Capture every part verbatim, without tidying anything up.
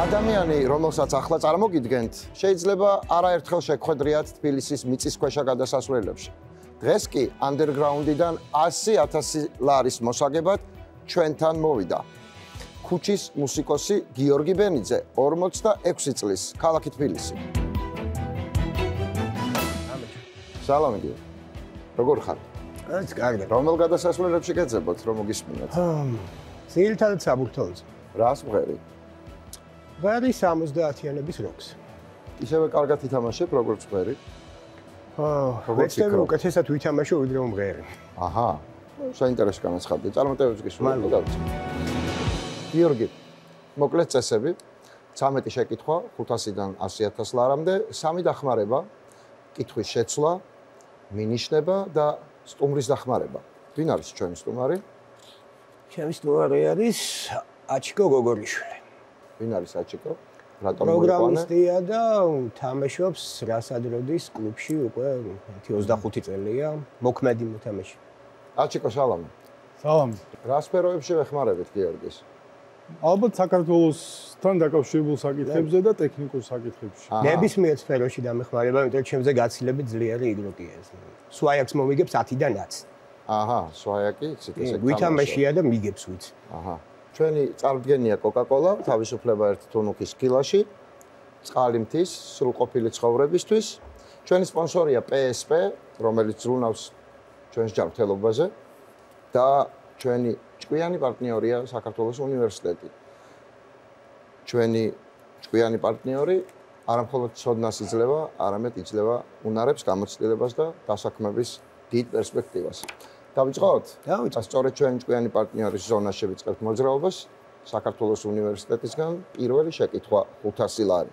ადამიანი, რომელსაც ახლა წარმოგიდგენთ, შეიძლება არაერთხელ შეგხვედრიათ თბილისის მიწისქვეშა გადასასვლელებში. დღეს კი underground-დან ასი ათასი ლარის მოსაგებად ჩვენთან მოვიდა. ქუჩის მუსიკოსი გიორგი ბენიძე, ორმოცდაექვსი წლის, ქალაქი თბილისი. სალამი გიორგი. როგორ ხარ? ეს კარგი. რომელ გადასასვლელებში გეძებოთ, რომ მოგისმინოთ? ძირითადად საბურთალოზე. რას მღერი? ვარი სამოცდაათიანების როკს. ისევე კარგად ითამაშებ, როგორც მღერი? აა, ვეცდები უკეთესად ვითამაშო, ვიდრე მომღერი. აჰა. საინტერესო განაცხადი. წარმატებებს გისურვებთ. გიორგი, მოკლედ წესები, ცამეტი შეკითხვა, ხუთასიდან ასი ათას ლარამდე, სამი დახმარება, კითხვის შეცვლა, მინიშნება და სტუმრის დახმარება. ვინ არის ჩვენი სტუმარი? ჩემი სტუმარი არის აჩიკო გოგორიშვილი. ვინ არის აჩიკო? რატომ მოიყვანე? პროგრამისტია და თამაშობს რასადროდის კლუბში უკვე ოცდახუთი წელია, მოქმედი მოთამაშე. აჩიკო, სალამი. სალამი. რა სფეროებში ვეხმარებით გიორგის? ალბათ საქართველოსთან დაკავშირებულ საკითხებზე და ტექნიკურ საკითხებში. ნებისმიერ სფეროში დამეხმარება, იმიტომ რომ ჩემზე გაცილებით ძლიერი იგროკია ეს. სვაიაკს მომიგებს ათიდან ათს. აჰა, სვაიაკი, ისეთ ესე ვითამაშია და მიგებს ვიც. აჰა. ჩვენი წარდგენია კოკა-კოლა, თავისუფლება ერთ თუნუქის კილაში, წყალი მთის, სრულყოფილი ცხოვრებისთვის. ჩვენი სპონსორია პე ეს პე, რომელიც ზრუნავს ჩვენს ჯანმრთელობაზე და ჩვენი ჭკვიანი პარტნიორია საქართველოს უნივერსიტეტი. ჩვენი ჭკვიანი პარტნიორი არამხოლოდ ცოდნას იძლევა, არამედ იძლევა უნარებს, გამოცდილებას და დასაქმების დიდ პერსპექტივას. დავიწყოთ? დავიწყოთ. სწორედ ჩვენი ჭკვიანი პარტნიორის ზონას შევიწყებთ მოძრაობას საქართველოს უნივერსიტეტისგან პირველი შეკითხვა ხუთასი ლარი.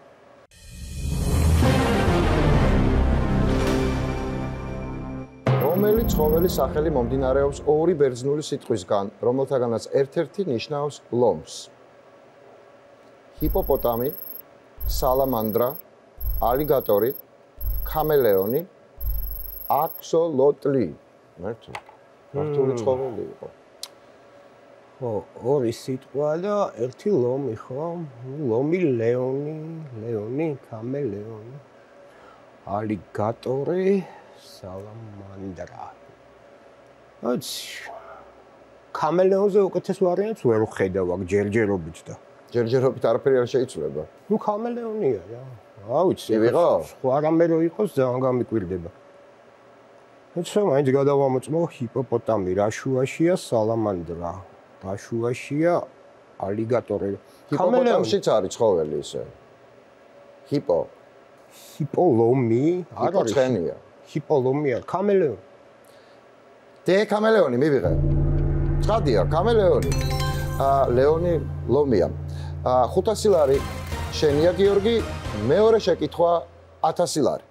რომელი ცხოველის სახელი მომდინარეობს ორი ბერძნული სიტყვისგან, რომელთაგანაც ერთ-ერთი ნიშნავს ლომს? ჰიპოპოტამი, სალამანდრა, ალიგატორი, ქამელეონი, აქსოლოტლი. მერტო. მართული ცხოველი იყო. ხო, ორი სიტყვა და ერთი ლომი, ხო? ლომი, ლეონი, ლეონი, ქამელეონი, ალიგატორი, სალამანდრა. ოც ქამელეონზე უკეთეს ვარიანტს ვერ ვხედავ აქ ჯერჯერობით და ჯერჯერობით არაფერი არ შეიცვლება. ნუ ქამელეონია რა. რა ვიცი, ვიღო? სხვა რამე რო იყოს ძალიან გამიკვირდება. ეცო მაინც გადავამოწმო ჰიპოპოტამი, რაშუაშია სალამანდრა, რაშუაშია ალიგატორი. ჰიპოპოტამშიც არის ცხოველი ისე. ჰიპო. ჰიპოლომი არ არის. ცხენია. ჰიპოლომია, ქამელეონი. დე ქამელეონი მივიღე. ცხადია, ქამელეონი. აა ლეონი ლომია. აა ხუთასი ლარი შენია გიორგი, მეორე შეკითხვა ათასი ლარი.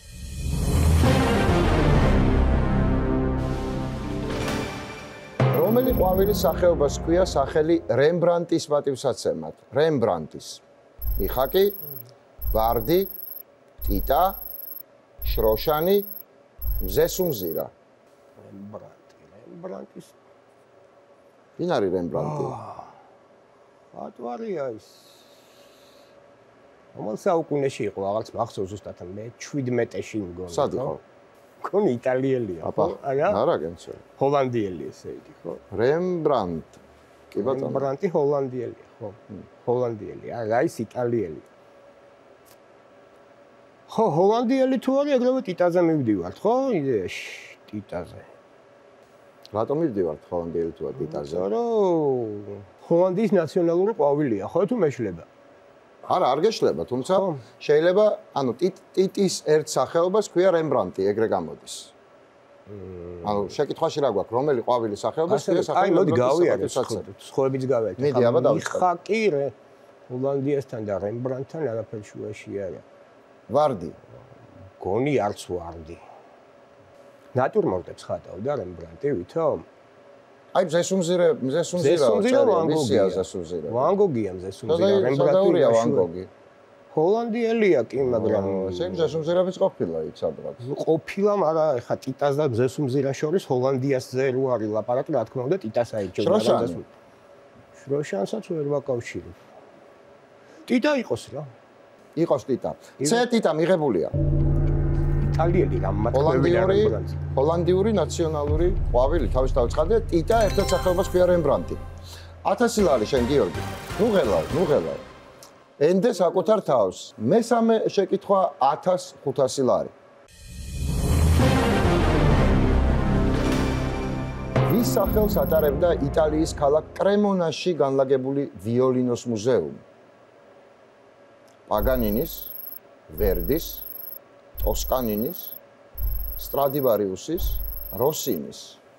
რომელი ყვავილის სახეობას ჰქვია სახელი რემბრანტის პატივსაცემად? რემბრანტის. მიხაკი, ვარდი, ტიტა, შროშანი, მზესუმზირა. რემბრანტი, რემბრანტის. ვინ არის რემბრანტი? ატვარია ის. რომელ საუკუნეში იყო, რაღაც მახსოვს ზუსტად მე შვიდმეტეში მგონი. სად იყო? მგონი იტალიელია, ხო? არა? არა გენცე. ჰოლანდიელი ესე იგი, ხო? რემბრანტ. კი ბატონო. რემბრანტი ჰოლანდიელია, ხო? ჰოლანდიელი, არა ის იტალიელი. ხო, ჰოლანდიელი თუ არის, ეგრევე ტიტაზე მივდივართ, ხო? იდეაში, ტიტაზე. რატომ მივდივართ ჰოლანდიელი თუ არა ტიტაზე? რომ ჰოლანდიის ნაციონალური ყვავილია, ხო თუ მეშლება? არა, არ გეშლება, თუმცა შეიძლება, ანუ ტიტის ერთ სახეობას ჰქვია რემბრანტი, ეგრე გამოდის. ანუ შეკითხვაში რა გვაქვს, რომელი ყვავილის სახეობას ჰქვია სახელი? აი, მოდი გავიარეთ, სხვაებიც გავიარეთ. მიდი, აბა დავიწყოთ. მიხაკი ჰოლანდიასთან და რემბრანტთან არაფერი შუაში არა. ვარდი. გონი არც ვარდი. ნატურმორტებს ხატავდა რემბრანტი, ვითომ? აი, მზესუმზირე, მზესუმზირა. მზესუმზირა მზესუმზირა. ვან გოგია მზესუმზირა, რემბრანტია ვან გოგი. ჰოლანდიელია კი, მაგრამ ესე მზესუმზირაბიც ყოფილა იქ სადღაც. ყოფილა, მაგრამ ეხა ტიტას და მზესუმზირას შორის ჰოლანდიასზე რო არის ლაპარაკი, რა თქმა უნდა, ტიტას აირჩევდა. შროშანი. შროშანსაც ვერ ვაკავშირებ. ტიტა იყოს რა. იყოს ტიტა. C ტიტა მიღებულია. იტალიელი რამატ ჰოლანდიური ჰოლანდიური ნაციონალური ყვავილი თავის დავიწყადე ტიტა ერთად სახეობას ქვია რემბრანტი. ათასი ლარი შენ გიორგი. ნუ ღელავ, ნუ ღელავ. ენდე საკუთარ თავს. მესამე შეკითხვა ათას ხუთასი ლარი. ვის სახელს ატარებდა იტალიის ქალაქ კრემონაში განლაგებული ვიოლინოს მუზეუმი? პაგანინის, ვერდის, ტოსკანინის, სტრადივარიუსის, როსინის.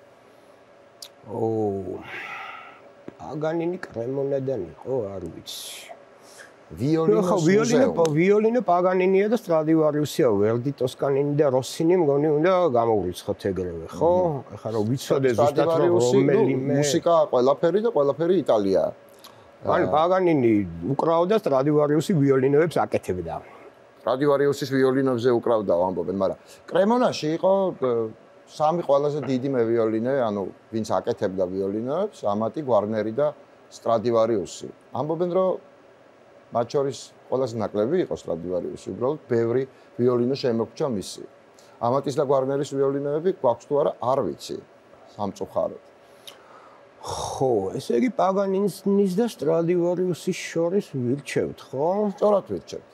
ო პაგანინი კრემონადან იყო, არ ვიცი. ვიოლინოს ვიოლინო, მუზეუმი. ვიოლინო პაგანინია და სტრადივარიუსია, ვერდი, ტოსკანინი და როსინი მგონი უნდა გამოვრიცხოთ ეგრევე, ხო? ეხლა რომ ვიცოდე ზუსტად რომელიმე მუსიკა ყველაფერი და ყველაფერი იტალიაა. ანუ პაგანინი უკრავდა სტრადივარიუსი ვიოლინოებს აკეთებდა. სტრადივარიუსის ვიოლინოებზე უკრავდა ამბობენ, მაგრამ კრემონაში იყო სამი ყველაზე დიდი მევიოლინე, ანუ ვინც აკეთებდა ვიოლინოებს, ამატი, გვარნერი და სტრადივარიუსი. ამბობენ, რომ მათ შორის ყველაზე ნაკლები იყო სტრადივარიუსი, უბრალოდ ბევრი ვიოლინო შემოგჭა მისი. ამატის და გვარნერის ვიოლინოები გვაქვს თუ არა, არ ვიცი. სამწუხაროდ. ხო, ესე იგი პაგანინის და სტრადივარიუსის შორის ვირჩევთ, ხო? სწორად ვირჩევთ.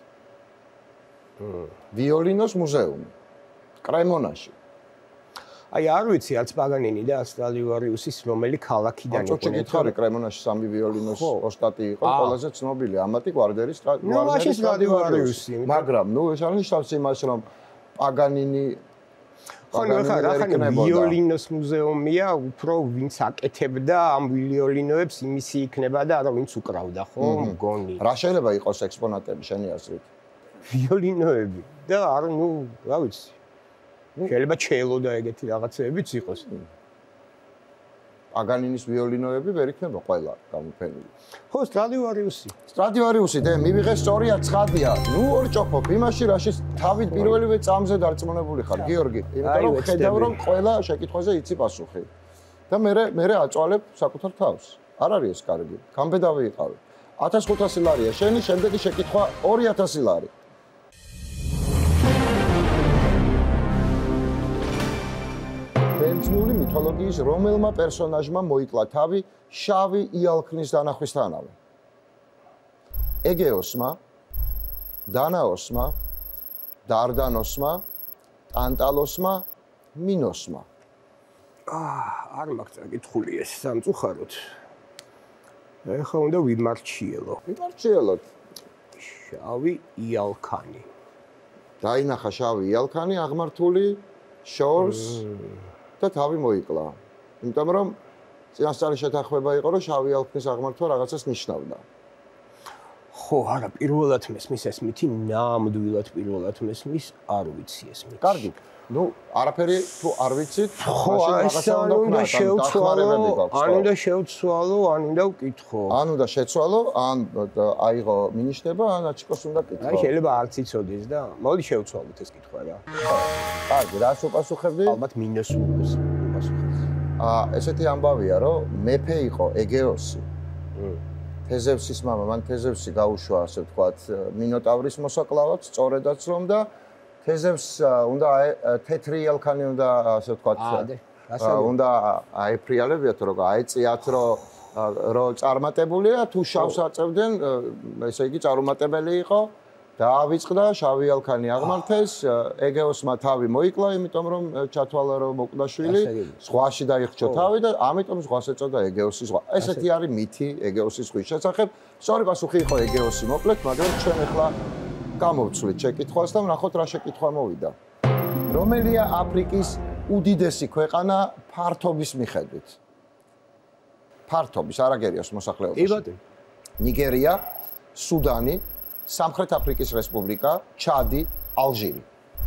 ვიოლინოს მუზეუმი კრემონაში. აი არ ვიცი არც პაგანინი და სტრადივარიუსის რომელი ქალაქიდან იყო. ოჭე გითხარი კრემონაში სამი ვიოლინოს ოსტატი იყო, ყველაზე ცნობილი ამატი გვარნერის სტრადივარიუსი. მაგრამ ნუ ეს არ ნიშნავს იმას, რომ პაგანინი ხო, ხა რა ვიოლინოს მუზეუმია, უფრო ვინც აკეთებდა ამ ვიოლინოებს, იმისი იქნება და არა ვინც უკრავდა, ხო? მგონი. რა შეიძლება იყოს ექსპონატები შენი აზრით? ვიოლინოები და არა, ნუ, რა ვიცი. შეიძლება ჩელო და ეგეთი რაღაცეებიც იყოს. პაგანინის ვიოლინოები ვერ იქნება ყველა გამოფენილი. ხო, სტრადივარიუსი. სტრადივარიუსი და მივიღე სწორია ცხადია. ნუ ორჭოფობ იმაში, რაშიც თავით პირველივე წამზე დარწმუნებული ხარ, გიორგი. იმიტომ რომ ხედავ რომ ყველა შეკითხვაზე იცი პასუხი. და მე მე აწვალებ საკუთარ თავს. არ არის ეს კარგი. გამბედავი იყავი. ათას ხუთასი ლარია შენი, შემდეგი შეკითხვა ორი ათასი ლარი. ბერძნული მითოლოგიის რომელმა პერსონაჟმა მოიკლა თავი შავი იალქნის დანახვისთანავე? ეგეოსმა, დანაოსმა, დარდანოსმა, ტანტალოსმა, მინოსმა. აა, არ მაქვს წაკითხული ეს სამწუხაროდ. ეხლა უნდა ვიმარჩიელო. ვიმარჩიელოთ. შავი იალქანი. დაინახა შავი იალქანი აღმართული შორს და თავი მოიკლა. იმიტომ რომ წინასწარი შეთანხმება იყო, რომ შავი იალქნის აღმართვა რაღაცას ნიშნავდა. ხო, არა, პირველად მესმის ეს მითი, ნამდვილად პირველად მესმის, არ ვიცი ეს მითი. კარგი. ნუ, არაფერი თუ არ ვიცით, ხო, ეს არ უნდა შევცვალო, არ უნდა შევცვალო, არ უნდა ვკითხო. ან უნდა შეცვალო, ან აიღო მინიშნება, ან აჩიკოს უნდა კითხო. აი, შეიძლება არც იცოდეს და მოდი შევცვალოთ ეს კითხვა რა. კარგი, რას უპასუხებდი? ალბათ მინუს უპასუხებს. აა, ესეთი ამბავია, რომ მეფე იყო ეგეოსი. თეზევსის მამა, მან თეზევსი გაუშვა, ასე ვთქვათ, მინოტავრის მოსაკლავად, სწორედაც რომ და თეზევს უნდა თეთრი იალქანი უნდა, ასე ვთქვათ, უნდა აეფრიალებიათ, რომ აეწიათ, რომ რომ წარმატებულია, თუ შავს აწევდნენ, ესე იგი წარუმატებელი იყო. დაავიწყდა, შავი იალქანი აღმართეს, ეგეოსმა თავი მოიკლა, იმიტომ რომ ჩათვალა რომ მოკვდაშვილი, ზღვაში დაიხრჩო თავი და ამიტომ ზღვას ეწოდა ეგეოსის ზღვა. ესეთი არის მითი ეგეოსის ზღვის შესახებ. სწორი პასუხი იყო ეგეოსი, მოკლედ, მაგრამ ჩვენ ახლა გამოვცვლით შეკითხვას და ვნახოთ რა შეკითხვა მოვიდა. რომელია აფრიკის უდიდესი ქვეყანა ფართობის მიხედვით? ფართობის, არ აგერიოს მოსახლეობაში. ნიგერია, სუდანი, სამხრეთ აფრიკის რესპუბლიკა, ჩადი, ალჟირი.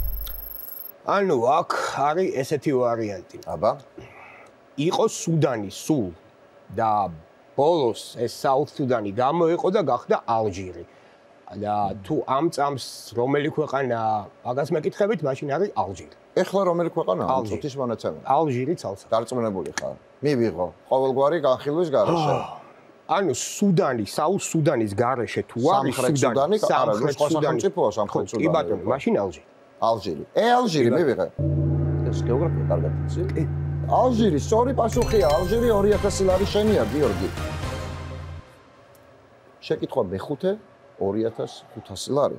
ანუ აქ არის ესეთი ვარიანტი. აბა. იყო სუდანი სულ და ბოლოს ეს საუთ სუდანი გამოიყო და გახდა ალჟირი. და თუ ამ წამს რომელი ქვეყანა მაგას მეკითხებით, მაშინ არის ალჟირი. ეხლა რომელი ქვეყანაა? წუთის მონაცემი. ალჟირი ცალსა. დარწმუნებული ხარ? მივიღო ყოველგვარი განხილვის გარეშე. ანუ სუდანი, საუთ სუდანის გარეშე თუ არის სუდანი, სამხრეთ სუდანი, სამხრეთ სუდანი. კი ბატონო, მაშინ ალჟირი. ალჟირი. ე ალჟირი მივიღე. ეს გეოგრაფია კარგად იცი? კი. ალჟირი, სწორი პასუხია, ალჟირი ორი ათასი ლარი შენია, გიორგი. შეკითხვა მეხუთე, ორი ათას ხუთასი ლარი.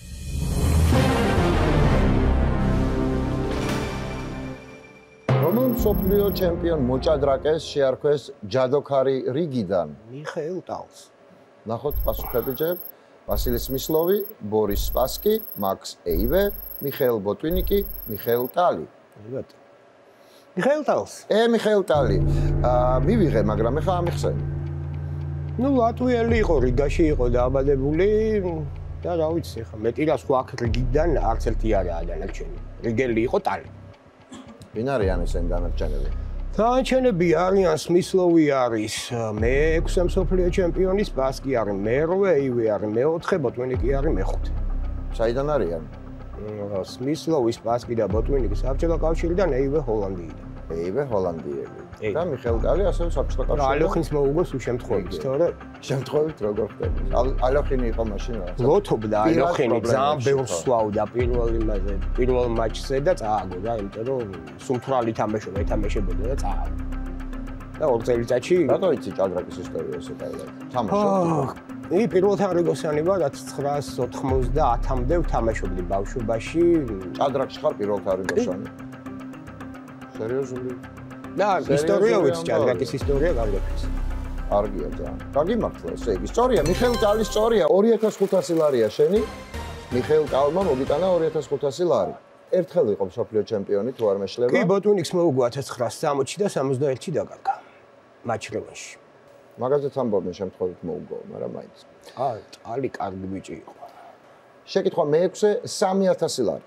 რომელ მსოფლიო ჩემპიონ მოჭადრაკეს შეარქვეს ჯადოქარი რიგიდან? მიხეილ ტალს. ნახოთ პასუხები ჯერ. ვასილი სმისლოვი, ბორის სპასკი, მაქს ეივე, მიხეილ ბოტვინიკი, მიხეილ ტალი. ბატონო. მიხეილ ტალს. ე მიხეილ ტალი. აა მივიღე, მაგრამ ეხა ამიხსენ. ნუ ლატვიელი იყო, რიგაში იყო დააბადებული და რა ვიცი ხა, მეტი რა სხვა აქ რიგიდან არც ერთი არაა დანარჩენი. რიგელი იყო ტალი. ვინ არიან ესენი დანარჩენები? დანარჩენები არიან სმისლოვი არის, მეექვსე მსოფლიო ჩემპიონი სპასკი არის, მერვე ეივე არის, მეოთხე ბოტვინიკი არის, მეხუთე. საიდან არიან? სმისლოვი, სპასკი და ბოტვინიკი საბჭოთა კავშირიდან, ეივე ჰოლანდიიდან. ეივე ჰოლანდიელი. და მიხეილ ტალი ასევე საბჭოთა კავშირიდან. ალოხინს მოუგოს უშემთხვევით, თორე შემთხვევით როგორ ხდება? ალოხინი იყო მაშინ რა? ლოთობდა ალოხინი ძალიან ბევრს სვავდა პირველ იმაზე, პირველ მატჩზე და წააგო რა, იმიტომ რომ სუმთვრალი თამაშობდა, ეთამაშებოდა და წააგო. და ორ წელიწადში რატო იცი ჭადრაკის ისტორია ესე კარგად? თამაშობდა. ი პირველ თარიგოსანი ვარ, რაც ცხრაას ოთხმოცდაათამდე ვთამაშობდი ბავშვობაში. ჭადრაკში ხარ პირველ თარიგოსანი? სერიოზული? და ისტორია ვიცი, ჭადრაკის ისტორია კარგად ვიცი. კარგია ძალიან. კარგი მართლა, ესე იგი. სწორია, მიხეილ ტალის სწორია, ორი ათას ხუთასი ლარია შენი. მიხეილ ტალმა მოგიტანა ორი ათას ხუთასი ლარი. ერთხელ იყო მსოფლიო ჩემპიონი, თუ არ მეშლება. კი, ბოტვინიკს მოუგო ათას ცხრაას სამოცი და სამოცდაერთში დაკარგა. მაჩრევაში. მაგაზე თამბობდნენ შემთხვევით მოუგო, მაგრამ მაინც. აა, ტალი კარგი ბიჭი იყო. შეკითხვა მეექვსე, სამი ათასი ლარი.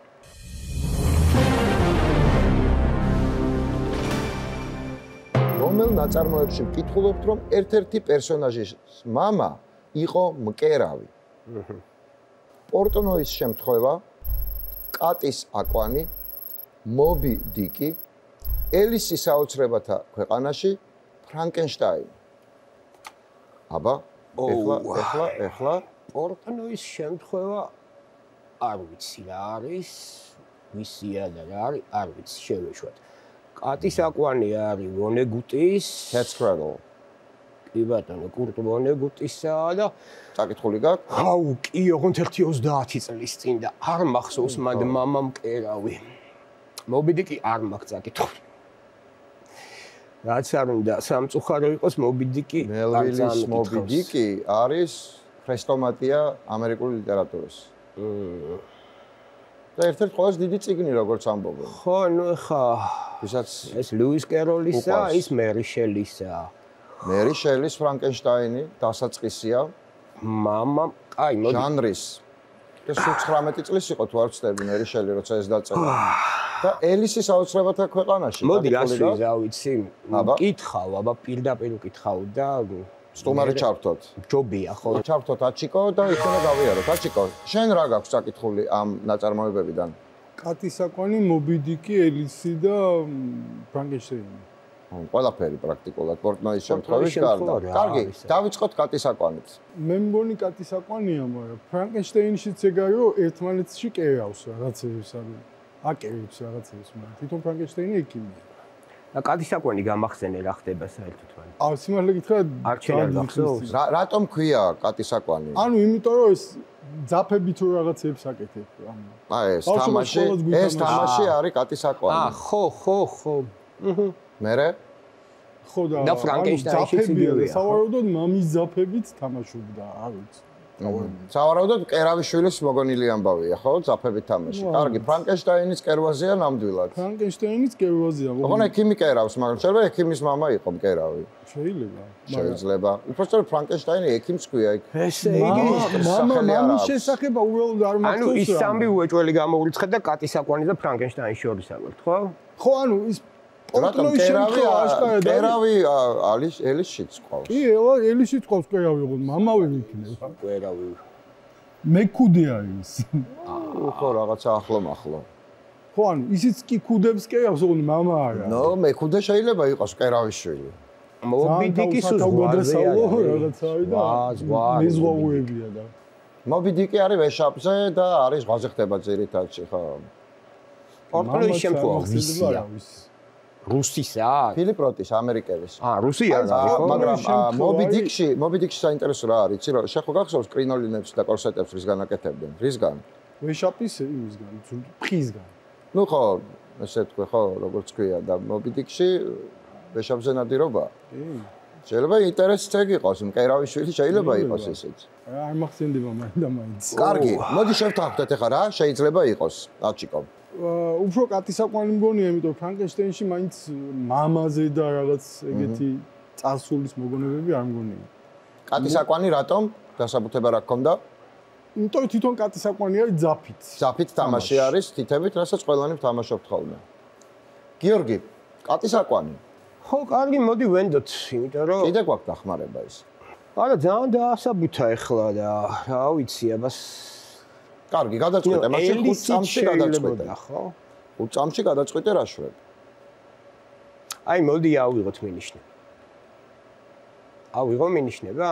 რომელ ნაწარმოებში ვკითხულობთ, რომ ერთ-ერთი პერსონაჟის მამა იყო მკერავი? პორტნოის შემთხვევა, კატის აკვანი, მობი დიკი, ელისი საოცრებათა ქვეყანაში, ფრანკენშტაინი. აბა, ეხლა, ეხლა, ეხლა პორტნოის შემთხვევა არ ვიცი რა არის, ვისია და რა არის, არ ვიცი, შევეშვათ. კატის აკვანი არის ვონეგუტის, Cat's-Cradle. კი ბატონო, კურტ ვონეგუტისაა და წაკითხული გაქვს? აუ, კი, ოღონდ ერთი ოცდაათი წლის წინ და არ მახსოვს მანდ მამა მკერავი. მობი დიკი არ მაქვს წაკითხული. რაც არ უნდა სამწუხარო იყოს მობი დიკი. მელვილის მობი დიკი არის ქრესტომატია ამერიკული ლიტერატურის. და ერთ-ერთი ყველაზე დიდი წიგნი როგორც ამბობენ. ხო, ნუ ხა ვისაც ეს ლუის კეროლისა, ის მერი შელისა. მერი შელის ფრანკენშტაინი დასაწყისია. მამა, აი, მოდი. ჟანრის. ეს ცხრამეტი წლის იყო თუ არ ვცდები მერი შელი როცა ეს დაწერა. და ელისი საოცრებათა ქვეყანაში. მოდი რასვი რა ვიცი. მკითხავ, აბა პირდაპირ ვკითხავ და სტუმარი ჩავთოთ. ჯობია ხო? ჩავთოთ აჩიკო და იქნება გავიაროთ. აჩიკო, შენ რა გაქვს საკითხული ამ ნაწარმოებებიდან? კატის აკვანი, მობი დიკი, ელისი და ფრანკენშტაინი. ყველაფერი პრაქტიკულად პორტნოის შემთხვევის გარდა. კარგი, დავიწყოთ კატის აკვანით. მე მგონი კატის აკვანია, მაგრამ ფრანკენშტაინშიც ეგაა, რომ ერთმანეთში კერავს რაღაცებს, ანუ აკერებს რაღაცებს, მაგრამ თვითონ ფრანკენშტაინი ექიმია. და კატის აკვანი გამახსენე რა ხდება საერთოდ მან. აა, სიმართლე გითხრა, არჩენა გახსოვს? რა რატომ ქვია კატის აკვანი? ანუ იმიტომ რომ ეს ძაფები თუ რაღაცებს აკეთებ, ანუ. აი ეს თამაში, ეს თამაში არის კატის აკვანი. აა, ხო, ხო, ხო. აჰა. მერე? ხო და და ფრანკენშტაინშიც იგივეა. სავარაუდოდ მამის ძაფებით თამაშობდა, არ ვიცი. სავარაუდოდ კერავიშვილის მოგონილი ამბავია, ხო? ძაფებით თამაში. კარგი, ფრანკენშტაინის კერვაზია ნამდვილად. ფრანკენშტაინის კერვაზია. ოღონდ ექიმი კერავს, მაგრამ შეიძლება ექიმის მამა იყო მკერავი. შეიძლება. შეიძლება. უბრალოდ ფრანკენშტაინი ექიმს ქვია იქ. ესე იგი მამა მამის შესახებ უბრალოდ არ მახსოვს. ანუ ის სამი უეჭველი გამოურიცხეთ და კატის აკვანი და ფრანკენშტაინი შორის აგვერთ, ხო? ხო, ანუ ის რატომ კერავი კერავი ალის ელისშიც ყავს? კი, ელისშიც ყავს კერავი, ოღონდ მამავე იქნება. კერავი. მეკუდე არის. ხო, რაღაცა ახლო მახლო. ხო, ანუ ისიც კი კუდებს კერავს, ოღონდ მამა არა. ნო, მეკუდე შეიძლება იყოს კერავის შვილი. Moby Dick-ის ზღვაზე რაღაცაა და მეზღვაუებია და Moby Dick-ი არის ვეშაპზე და არის ზღვაზე ხდება ძირითადში, ხო? პორტფოლიოს შემთხვევა ვისია? რუსისა? ფილიპ როტის, ამერიკელის. აა, რუსი არის, ხო? მაგრამ Moby Dick-ში, Moby Dick-ში საინტერესო რა არის, იცი რა, შეხო გახსოვს კრინოლინებს და კორსეტებს რისგან აკეთებდნენ? რისგან? ვეშაპის იმისგან, ფხისგან. ნუ ხო, ესე თქვი, ხო, როგორც ქვია და Moby Dick-ში ვეშაპზე ნადირობა? კი. შეიძლება ინტერესიც ეგ იყოს, მკერავიშვილი შეიძლება იყოს ისიც. არ მახსენდება მაინც და მაინც. კარგი, მოდი შევთანხმდეთ ახლა რა შეიძლება იყოს, აჩიკო. უფრო კატისაკვანი მგონია, იმიტომ ფრანკენშტეინში მაინც მამაზე და რაღაც ეგეთი წარსულის მოგონებები არ მგონია. კატისაკვანი რატომ? დასაბუთება რა გქონდა? იმიტომ თვითონ კატისაკვანი არის ძაფით. ძაფით თამაში არის, თითებით, რასაც ყველანი ვთამაშობთ ხოლმე. გიორგი, კატისაკვანი. ხო, კარგი, მოდი ვენდოთ, იმიტომ რომ კიდე გვაქვს დახმარება ის. არა, ძალიან დაასაბუთა ეხლა და რა ვიცი, აბას კარგი, გადაწყვეტე, მაშინ ხუთ წამში გადაწყვეტე. ხო? ხუთ წამში გადაწყვეტე რა შვებ. აი, მოდი ავიღოთ მინიშნება. ავიღო მინიშნება?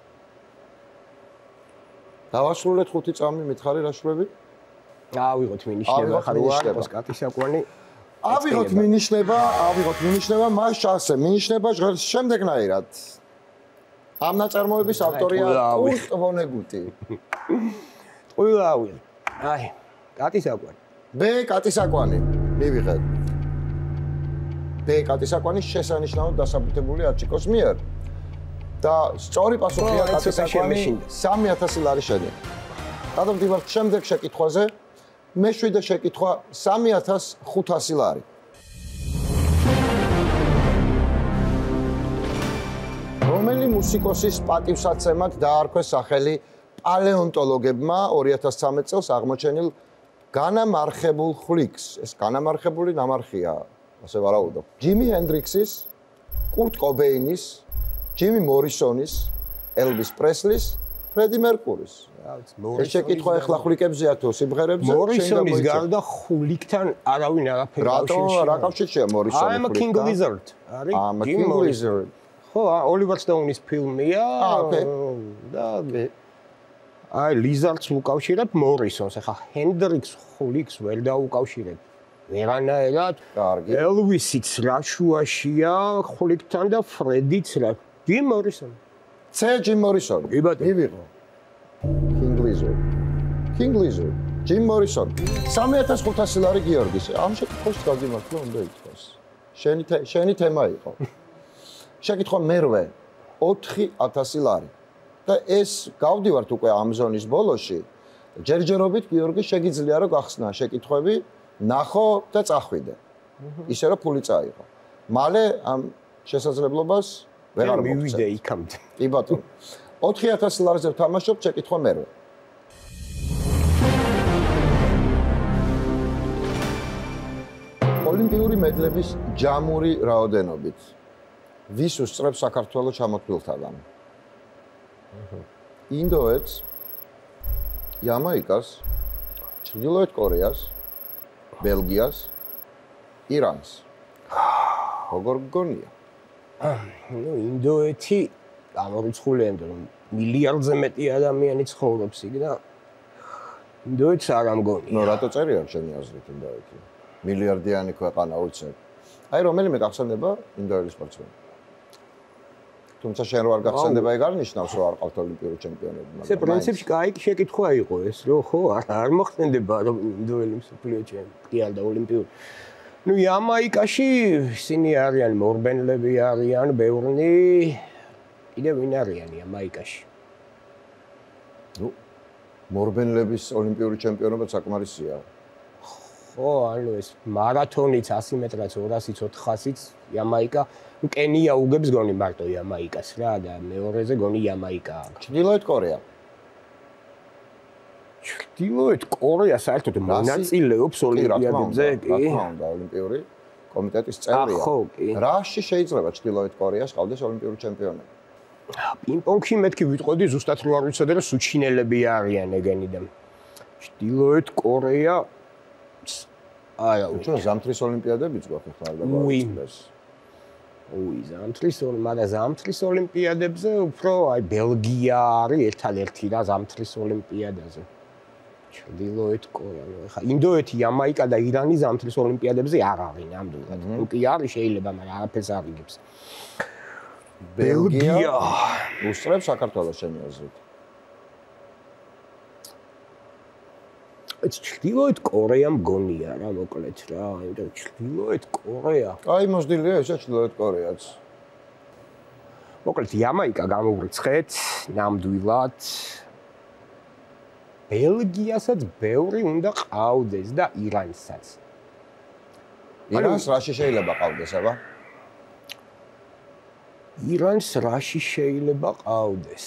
დავასრულეთ ხუთი წამი, მითხარი რა შვები? ავიღოთ მინიშნება, ხარ უარყოს კატისაკვანი. ავიღოთ მინიშნება, ავიღოთ მინიშნება, მას ჩასე, მინიშნება ჟღერს შემდეგნაირად. ამ ნაწარმოების ავტორია კურტ ვონეგუტი. ყველა ავიღე. აი, კატისაკვანი. ბ კატისაკვანი. მივიღეთ. ბ კატისაკვანი შესანიშნავად დასაბუთებული აჩიკოს მიერ. და სწორი პასუხია კატისაკვანი სამი ათასი ლარი შედგება. გადავდივართ შემდეგ შეკითხვაზე. მეშვიდე შეკითხვა სამი ათას ხუთასი ლარი. რომელი მუსიკოსის პატივსაცემად დაარქვეს სახელი პალეონტოლოგებმა ორი ათას ცხრამეტ წელს აღმოჩენილ განამარხებულ ხვლიკს? ეს განამარხებული ნამარხია, ასე ვარაუდობ. ჯიმი ჰენდრიქსის, კურტ კობეინის, ჯიმი მორისონის, ელვის პრესლის, ფრედი მერკურის. ეს შეკითხვა ახლა ხვლიკებზეა თუ სიმღერებზე? მორისონის გარდა ხვლიკთან არავინ არაფერი რატო რა კავშირია მორისონის ხვლიკთან? I'm a King Lizard. არის King Lizard. ხო, ოლივერ სტოუნის ფილმია. აა, ოკეი. და აი, ლიზარდს უკავშირებ მორისონს. ახლა ჰენდრიქს ხვლიკს ვერ დაუკავშირებ. ვერანაირად. კარგი. ელვისიც რა შუაშია ხვლიკთან და ფრედიც რა. ჯიმ მორისონი. C ჯიმ მორისონი. კი ბატონო. მივიღო. King Lizard. King Lizard. ჯიმ მორისონი. სამი ათას ხუთასი ლარი გიორგის. ამ შეკითხვას გაგიმართლა უნდა ითქვას. შენი შენი თემა იყო. შეკითხვა მერვე ოთხი ათასი ლარი. და ეს გავდივართ უკვე ამ ზონის ბოლოში. ჯერჯერობით გიორგი შეგიძლია რომ გახსნა შეკითხვები, ნახო და წახვიდე. ისე რომ ფული წაიღო. მალე ამ შესაძლებლობას ვეღარ მოგცემ. მივიდე იქამდე. კი ბატონო. ოთხი ათასი ლარზე ვთამაშობ, შეკითხვა მერვე. ოლიმპიური მედლების ჯამური რაოდენობით ვის უსწრებს საქართველოს ჩამოთვლილთაგან? ინდოეთს, იამაიკას, ჩრდილოეთ კორეას, ბელგიას, ირანს. როგორ გგონია? ნუ ინდოეთი გამორიცხულია, რომ მილიარდზე მეტი ადამიანი ცხოვრობს იქ და ინდოეთს არ ამგონია. ნუ რატო წერია შენი აზრით ინდოეთი? მილიარდიანი ქვეყანა უცებ. აი რომელიმე გახსენდება ინდოელი სპორტსმენი. თუმცა შენ რო არ გახსენდება ეგ არ ნიშნავს რომ არ ყავთ ოლიმპიური ჩემპიონები, მაგრამ ეს პრინციპში კაი შეკითხვა იყო ეს, რომ ხო არ მოხსენდება რომ ინდოელი მსოფლიო ჩემპიონი და ოლიმპიური. ნუ იამაიკაში ისინი არიან მორბენლები არიან, ბევრნი კიდე ვინ არიან იამაიკაში? ნუ მორბენლების ოლიმპიური ჩემპიონობა საკმარისია. ხო, ანუ ეს მარათონიც ასი მეტრაც, ორასიც, ოთხასიც იამაიკა, ნუ კენია უგებს გონი მარტო იამაიკას რა და მეორეზე გონი იამაიკა. ჩრდილოეთ კორეა. ჩრდილოეთ კორეა საერთოდ მონაწილეობს ოლიმპიადებზე, კი? რა თქმა უნდა, ოლიმპიური კომიტეტის წევრია. ხო, კი. რაში შეიძლება ჩრდილოეთ კორეას ყავდეს ოლიმპიური ჩემპიონები? პინგ-პონგში მეთქი ვიტყოდი ზუსტად რო არ ვიცოდი რომ სუჩინელები არიან ეგენი და ჩრდილოეთ კორეა აი, ჩვენ ზამთრის ოლიმპიადებიც გვაქვს ახლა და გვაქვს. უი, ზამთრის ოლიმპიადაზე, მაგრამ ზამთრის ოლიმპიადებზე უფრო აი ბელგია არის ერთადერთი რა ზამთრის ოლიმპიადაზე. ჩრდილოეთ კორეა, ხა ინდოეთი, იამაიკა და ირანი ზამთრის ოლიმპიადებზე არ არის ნამდვილად. თუ კი არის შეიძლება, მაგრამ არაფერს არ იგებს. ბელგია უსწრებს საქართველოს ჩემი აზრით. ეს ჩრდილოეთ კორეა მგონია რა, მოკლედ რა, იმიტომ ჩრდილოეთ კორეა. აი მოსდილია ესე ჩრდილოეთ კორეაც. მოკლედ იამაიკა გამოვრიცხეთ ნამდვილად. ბელგიასაც ბევრი უნდა ყავდეს და ირანსაც. ირანს რაში შეიძლება ყავდეს, აბა? ირანს რაში შეიძლება ყავდეს?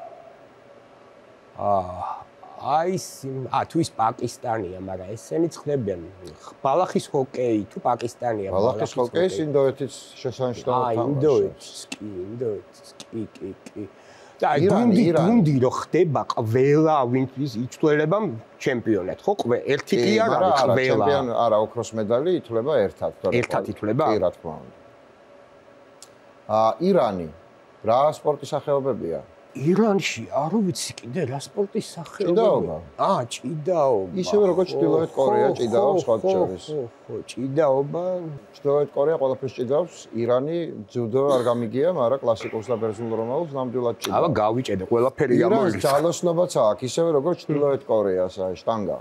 აა აი ა თუ ის პაკისტანია, მაგრამ ესენი ხდებიან ბალახის ჰოკეი თუ პაკისტანია ბალახის ჰოკეის ინდოეთის შესანიშნავად თამაში. აი ინდოეთის კი, ინდოეთის კი, კი, კი. და აი გუნდი გუნდი რო ხდება ყველა ვინც იცვლება ჩემპიონად, ხო? ყve ერთი კი არ არის ყველა. ჩემპიონი არა, ოქროს медаლი ითვლება ერთად, თორემ ერთად ითვლება? კი, რა თქმა უნდა. აა ირანი რა სპორტის სახეობებია? ირანში არ ვიცი კიდე რა სპორტის სახეობებია. აა, ჭიდაობა. ისევე როგორც ჩრდილოეთ კორეა ჭიდაობს სხვა შორის. ხო, ხო, ჭიდაობა. ჩრდილოეთ კორეა ყველაფერს ჭიდაობს, ირანი ჯუდო არ გამიგია, მაგრამ კლასიკურს და ბერძნულ რომაულს ნამდვილად ჭიდაობს. აბა გავიჭედე, ყველაფერი გამოდის. ირანს ძალოსნობაც აქვს, ისევე როგორც ჩრდილოეთ კორეას, აი შტანგა.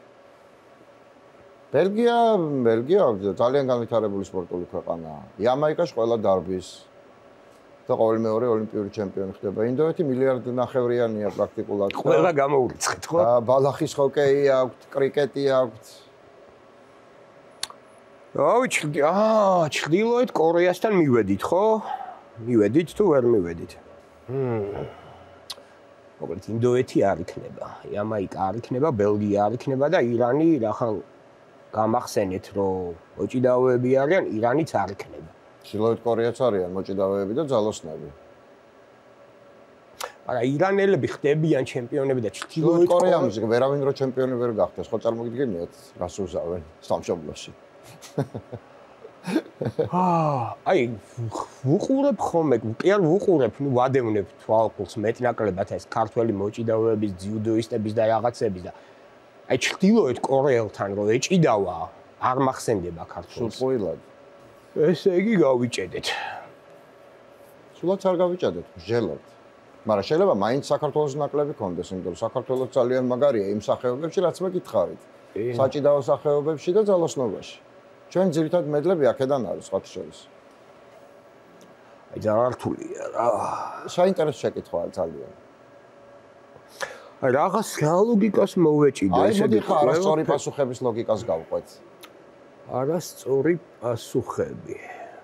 ბელგია, ბელგია ძალიან განვითარებული სპორტული ქვეყანაა. იამაიკაში ყველა დარბის და ყოველ მეორე ოლიმპიური ჩემპიონი ხდება. ინდოეთი მილიარდ ნახევრიანია პრაქტიკულად. ყველა გამოურიცხეთ, ხო? ბალახის ჰოკეი აქვს, კრიკეტი აქვს. აუ, ჩრდი აა, ჩრდილოეთ კორეასთან მივედით, ხო? მივედით თუ ვერ მივედით? ჰმ. მოკლედ ინდოეთი არ იქნება, იამაიკა არ იქნება, ბელგია არ იქნება და ირანი რახან გამახსენეთ, რომ მოჭიდავეები არიან, ირანიც არ იქნება. ჩრდილოეთ კორეაც არიან მოჭიდავეები და ძალოსნები. მაგრამ ირანელები ხდებიან ჩემპიონები და ჩრდილოეთ კორეამზე ვერავინ რო ჩემპიონი ვერ გახდეს, ხო წარმოგიდგენიათ რას უზავენ სამშობლოში. აა, აი, ვუყურებ ხოლმე, კი არ ვუყურებ, ნუ ვადევნებ თვალყურს მეტნაკლებად ეს ქართველი მოჭიდავეების, ძიუდოისტების და რაღაცების და აი ჩრდილოეთ კორეელთან რო ეჭიდავა, არ მახსენდება ქართველს. სულყვილად. ესე იგი გავიჭედეთ. სულაც არ გავიჭედეთ, მსჯელობთ. მაგრამ შეიძლება მაინც საქართველოს ნაკლები კონდეს, იმიტომ რომ საქართველოს ძალიან მაგარია იმ სახეობებში, რაც მე გითხარით. საჭიდაო სახეობებში და ძალოსნობაში. ჩვენ ძირითადად მედლები აქედან არის სხვათა შორის. აი ძალიან რთულია რა. საინტერესო შეკითხვაა ძალიან. აი რაღაც რა ლოგიკას მოვეჭიდე ესე იგი ხა არასწორი პასუხების ლოგიკას გავყვეთ. არასწორი პასუხები.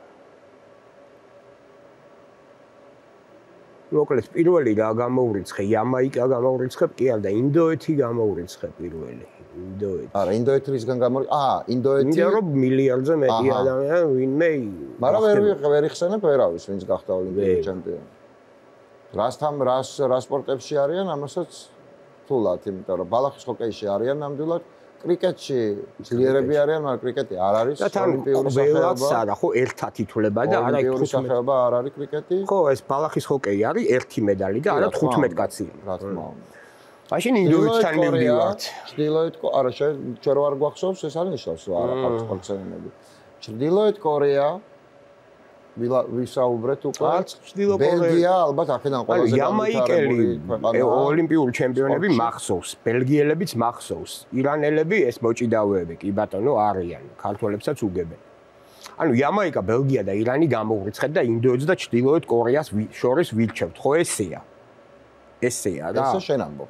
მოკლედ პირველი რა გამოვრიცხე, იამაიკა გამოვრიცხებ, კი არა და ინდოეთი გამოვრიცხე პირველი. ინდოეთი. არა, ინდოეთი რისგან გამორ აა, ინდოეთი. იმიტომ რომ მილიარდზე მეტი ადამიანი ვინმე. მაგრამ ვერ ვერ იხსენებ ვერავის, ვინც გახდა ოლიმპიური ჩემპიონი. რასთან რას რა სპორტებში არიან, ამასაც თულად, იმიტომ რომ ბალახის ჰოკეიში არიან ნამდვილად. კრიკეტში ძლიერები არიან, მაგრამ კრიკეტი არ არის ოლიმპიური სახეობა. არა, ხო, ერთად ითვლება და არა ოლიმპიური სახეობა არ არის კრიკეტი. ხო, ეს ბალახის ჰოკეი არის ერთი медаლი და არა თხუთმეტ კაცი. რა თქმა უნდა. მაშინ ინდოეთთან მივდივართ. ჩრდილოეთ არა, ჩვენ რო არ გვახსოვს, ეს არ ნიშნავს, რომ არ აქვს სპორტსმენები. ჩრდილოეთ კორეა ვისაუბრეთ უკვე. ბელგია ალბათ აქედან ყველაზე გამიტარებული ქვეყანაა. ოლიმპიური ჩემპიონები მახსოვს, ბელგიელებიც მახსოვს. ირანელები ეს მოჭიდავეები, კი ბატონო, არიან. ქართველებსაც უგებენ. ანუ იამაიკა, ბელგია და ირანი გამოვრიცხეთ და ინდოეთს და ჩრდილოეთ კორეას შორის ვირჩევთ, ხო ესეა? ესეა რა. ესე შენ ამბობ.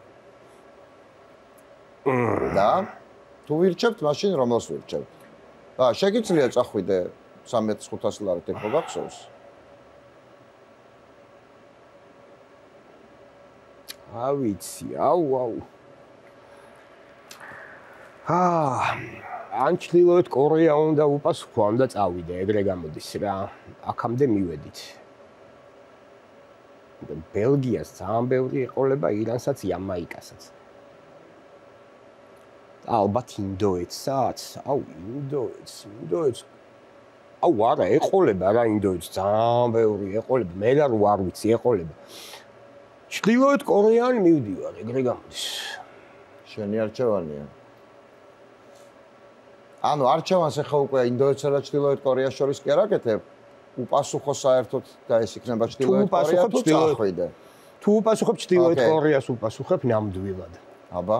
და თუ ვირჩევთ, მაშინ რომელს ვირჩევთ? აა, შეგიძლია წახვიდე სამი ათას ხუთასი ლარით ეხო გახსოვს? ავიცი, აუ, აუ. აა, ან ჩრდილოეთ კორეა უნდა უპასუხო, ამ და წავიდე, ეგრე გამოდის რა. აქამდე მივედით. ბელგიას ძალიან ბევრი ეყოლება, ირანსაც, იამაიკასაც. ალბათ ინდოეთსაც, აუ, ინდოეთს, ინდოეთს აუ არა, ეყოლება რა ინდოეთს, ძალიან ბევრი ეყოლება, მე რა არ ვიცი, ეყოლება. ჩრდილოეთ კორეიანი მივდივარ, ეგრე გამოდის. შენი არჩევანია. ანუ არჩევანს ახლა უკვე ინდოეთსა და ჩრდილოეთ კორეას შორის კი არ აკეთებ? უპასუხო საერთოდ და ეს იქნება ჩრდილოეთ კორეა თუ წახვიდე? თუ უპასუხებ ჩრდილოეთ კორეას, უპასუხებ ნამდვილად. აბა.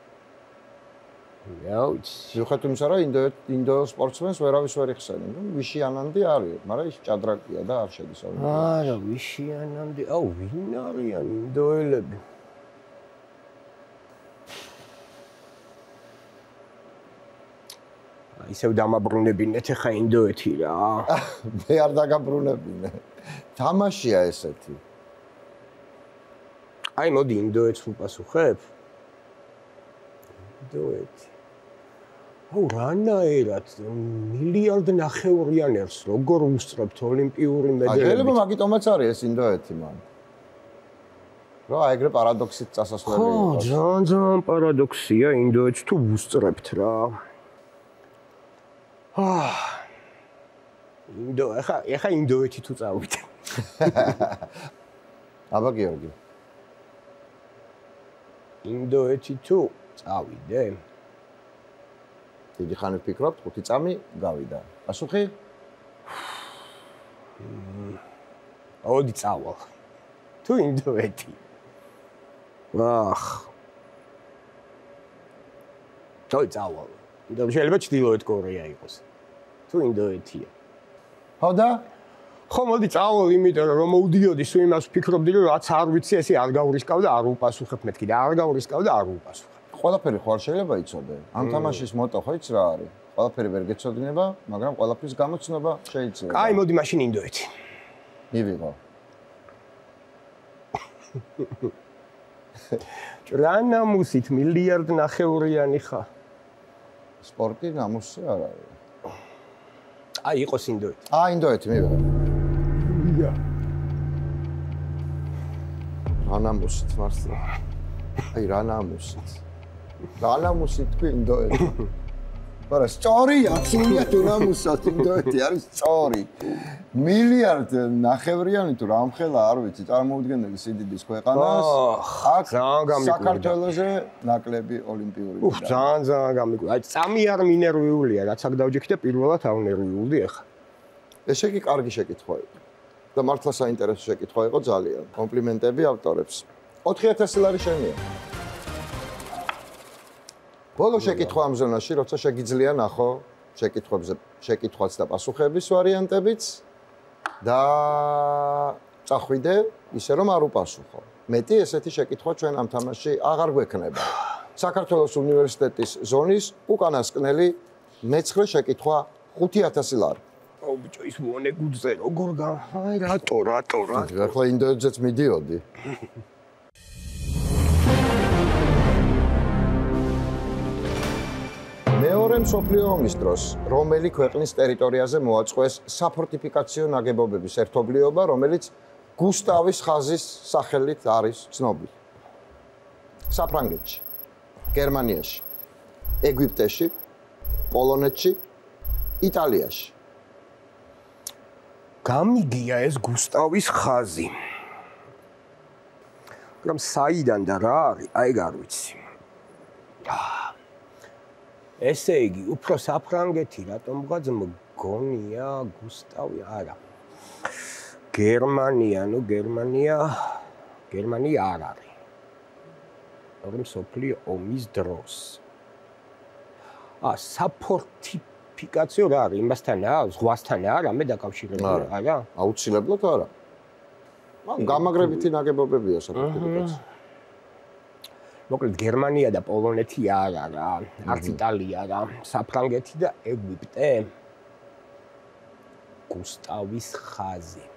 აუც. მიუხედავად იმისა, რომ ინდო ინდო სპორტსმენს ვერავის ვერ იხსენე. ნუ ვიშიანანდი არის, მაგრამ ის ჭადრაკია და არ შედის ოლიმპიადაში. არა, ვიშიანანდი. აუ, ვინ არიან ინდოელები? ისევ დამაბრუნებინეთ ახლა ინდოეთი რა. მე არ დაგაბრუნებინე. თამაშია ესეთი. აი მოდი ინდოეთს უპასუხებ. ინდოეთი. აუ რანაერად მილიარდ ნახევრიანერს როგორ უსწრებთ ოლიმპიური მედალები? შეიძლება მაგიტომაც არის ეს ინდოეთი მან. რა ეგრე პარადოქსით წასასვლელი იყო. ხო, ძალიან ძალიან პარადოქსია ინდოეთს თუ უსწრებთ რა. აა ინდო ახლა ახლა ინდოეთი თუ წავიდე. აბა გიორგი. ინდოეთი თუ წავიდე. დიდი ხანი ვფიქრობთ, ხუთი წამი გავიდა. პასუხი? აუდი წავალ. თუ ინდოეთი. აх. თოი წავალ. და შეიძლება ჩრდილოეთ კორეა იყოს. თუ ინდოეთია. ხო და? ხო მოდი წავალ, იმიტომ რომ მოვდიოდი სულ იმას ვფიქრობდი, რომ რაც არ ვიცი, ესე არ გავრისკავ და არ უპასუხებ მეთქი და არ გავრისკავ და არ უპასუხებ. ყველაფერი ხო არ შეიძლება იცოდე? ამ თამაშის მოტო ხო იცი რა არის? ყველაფერი ვერ გეცოდინება, მაგრამ ყველაფრის გამოცნობა შეიძლება. კაი, მოდი მაშინ ინდოეთი. მივიღო. ჭრანამუსით მილიარდ ნახევრიანი ხარ. სპორტი ნამუსი არ არის. აი იყოს ინდოეთი. აა ინდოეთი მივიღე. ია. რანამუსით მართლა. აი რანამუსით. რანამუსით თქვი ინდოეთი. მაგრამ სწორია, სულია თუ ნამუსად ინდოეთი არის სწორი. მილიარდ ნახევრიანი თუ რამხელა არ ვიცი, წარმოუდგენელი სიდიდის ქვეყანას. აქ საქართველოზე ნაკლები ოლიმპიური. უх, ძალიან ძალიან გამიგვი. აი წამი არ მინერვიულია, რაც აქ დავჯექი და პირველად ავნერვიულდი ახლა. ესე იგი კარგი შეკითხვა იყო. და მართლა საინტერესო შეკითხვა იყო ძალიან. კომპლიმენტები ავტორებს. ოთხი ათასი ლარი შენია. ბოლო შეკითხვა ამ ზონაში, როცა შეგიძლია ნახო შეკითხვებზე, შეკითხვაც და პასუხების ვარიანტებიც და წახვიდე ისე რომ არ უპასუხო. მეტი ესეთი შეკითხვა ჩვენ ამ თამაში აღარ გვექნება. საქართველოს უნივერსიტეტის ზონის უკანასკნელი მეცხრე შეკითხვა ხუთი ათასი ლარი. აუ ბიჭო ის მონე გუძზე როგორ გა აი რატო რატო რატო ახლა ინდოეთზეც მიდიოდი. მეორე მსოფლიო ომის დროს რომელი ქვეყნის ტერიტორიაზე მოაწყვეს საფორტიფიკაციო ნაგებობების ერთობლიობა, რომელიც გუსტავის ხაზის სახელით არის ცნობილი? საფრანგეთში, გერმანიაში, ეგვიპტეში, პოლონეთში, იტალიაში. გამიგია ეს გუსტავის ხაზი. მაგრამ საიდან და რა არის? აი არ ვიცი. ესე იგი, უფრო საფრანგეთი რატომ გაც მგონია გუსტავი არა. გერმანია, ნუ გერმანია, გერმანია არ არის. ორი მსოფლიო ომის დროს. ა საფორტიფიკაციო რა არის? იმასთანაა, ზღვასთანაა, რამე დაკავშირებული არა? აუცილებლად არა. მაგრამ გამაგრებითი ნაგებობებია საფორტიფიკაცია. მოკლედ გერმანია და პოლონეთი არა რა, არც იტალია რა, საფრანგეთი და ეგვიპტე. გუსტავის ხაზი.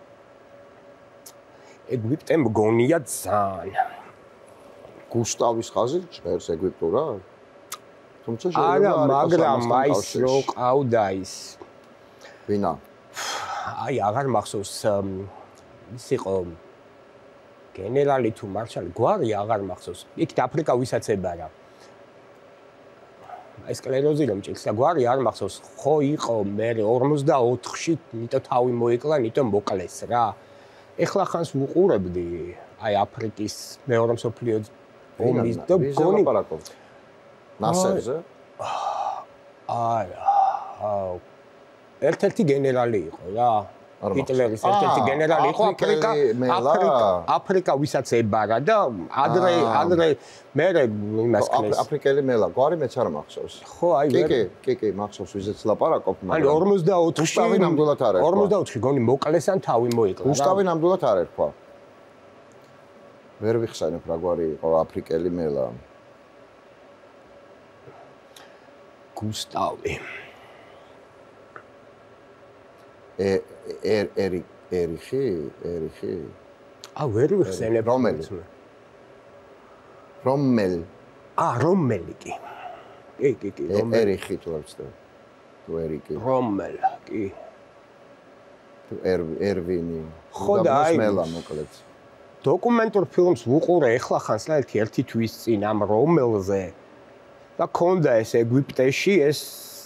ეგვიპტე მგონია ძალიან. გუსტავის ხაზი ჭერს ეგვიპტურად? თუმცა არა, მაგრამ ის რო ყავდა ის. ვინა? აი, აღარ მახსოვს ის იყო გენერალი თუ მარშალი, გვარი აღარ მახსოვს. იქ აფრიკა ვისაც ებარა. აი სკლეროზი რომ ჭიქს და გვარი არ მახსოვს, ხო იყო მე ორმოცდაოთხში ნიტო თავი მოიკლა, ნიტო მოკლეს რა. ეხლა ხანს ვუყურებდი აი აფრიკის მეორე მსოფლიო ომის და გონი ნასერზე? არა. ერთ-ერთი გენერალი იყო რა. ჰიტლერის ერთ-ერთი გენერალი იყო აფრიკა, აფრიკა, აფრიკა ვისაც ებარა და ადრე ადრე მე იმას ქნეს. აფრიკელი მელა, გვარი მეც არ მახსოვს. ხო, აი კი, კი, კი, კი, მახსოვს ვიზეც ლაპარაკობ, მაგრამ ანუ ორმოცდაოთხში უსტავი ნამდვილად არ ერქვა. ორმოცდაოთხში გონი მოკლეს ან თავი მოიკლა რა. უსტავი ნამდვილად არ ერქვა. ვერ ვიხსენებ რა გვარი იყო აფრიკელი მელა. გუსტავი. ე ერი ერიხი, ერიხი. ა ვერ ვიხსენებ რომელი? რომელი? ა რომელი კი. კი, კი, კი, რომელი. ერიხი თუ არ ვცდები. თუ ერიკი. რომელი, კი. თუ ერვინი. ხო და აი მელა მოკლედ. დოკუმენტურ ფილმს ვუყურე ეხლა ხანს რა ერთი ერთი თვის წინ ამ რომელზე და ქონდა ეს ეგვიპტეში ეს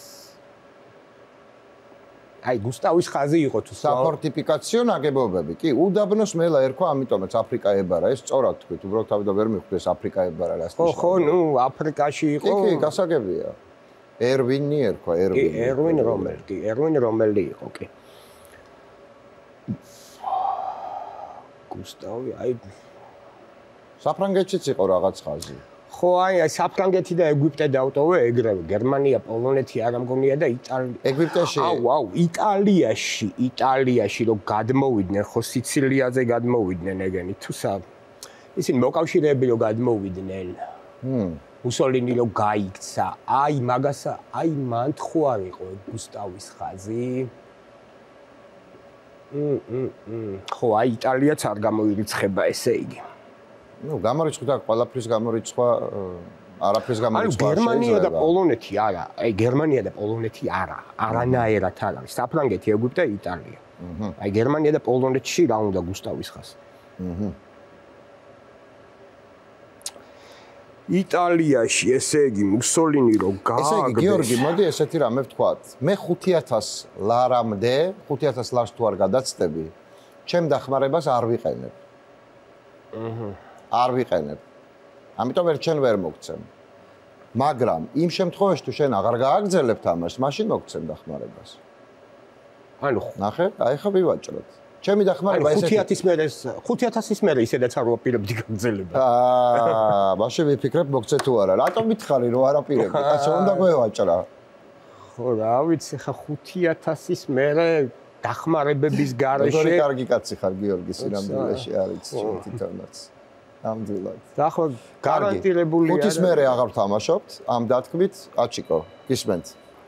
აი გუსტავის ხაზი იყო თუ საფორტიფიკაციო ნაგებობები. კი, უდაბნოს მელა ერქვა, ამიტომაც აფრიკა ებარა. ეს სწორად თქვით, უბრალოდ თავიდან ვერ მიხვდი ეს აფრიკა ებარა რას ნიშნავს. ხო, ხო, ნუ აფრიკაში იყო. კი, კი, გასაგებია. ერვინი ერქვა, ერვინი. კი, ერვინ რომელი, კი, ერვინ რომელი იყო, კი. გუსტავი, აი საფრანგეთშიც იყო რაღაც ხაზი. ხო, აი საფრანგეთი და ეგვიპტე დავტოვე ეგრევე, გერმანია, პოლონეთი არ ამგონია და იტალია. ეგვიპტეში. აუ, აუ, იტალიაში, იტალიაში რო გადმოვიდნენ, ხო სიცილიაზე გადმოვიდნენ ეგენი, თუ სა ისინი მოკავშირეები რო გადმოვიდნენ. ჰმ. მუსოლინი რო გაიქცა, აი მაგასა, აი მან თხوارიყო გუსტავის ხაზი. მ მ მ ხო, აი იტალიაც არ გამოირიცხება ესე იგი. ნუ გამორიცხდა ყველაფრის გამორიცხვა არაფრის გამორიცხვა შეიძლება. ანუ გერმანია და პოლონეთი არა, აი გერმანია და პოლონეთი არა, არანაირად არ არის. საფრანგეთი, ეგვიპტე, იტალია. აჰა. აი გერმანია და პოლონეთში რა უნდა გუსტავის ხაზი. აჰა. იტალიაში ესე იგი მუსოლინი რო გააგდეს. ესე იგი გიორგი, მოდი ესეთი რამე ვთქვათ. მე ხუთი ათას ლარამდე, ხუთი ათას ლარს თუ არ გადაცდები, ჩემ დახმარებას არ ვიყენებ. აჰა. არ ვიყენებ. ამიტომ ერთ შენ ვერ მოგცემ. მაგრამ იმ შემთხვევაში თუ შენ აღარ გააგრძელებ თამაშს, მაშინ მოგცემ დახმარებას. ანუ ნახე, აი ხა ვივაჭროთ. ჩემი დახმარება ესეთი ხუთი ათის მერე ხუთი ათასის მერე ისედაც არ ვაპირებდი გაგრძელება. აა, მაშინ ვიფიქრებ მოგცე თუ არა. რატომ მითხარი რომ არ აპირებდი? კაცო უნდა გვევაჭრა. ხო, რა ვიცი, ხა ხუთი ათასის მერე დახმარებების გარეშე. როგორი კარგი კაცი ხარ გიორგი სინამდვილეში არის თვითონაც. ნამდვილად. და ხო გარანტირებული არის. ხუთის მერე აღარ ვთამაშობთ, ამ დათქმით, აჩიკო, გისმენთ.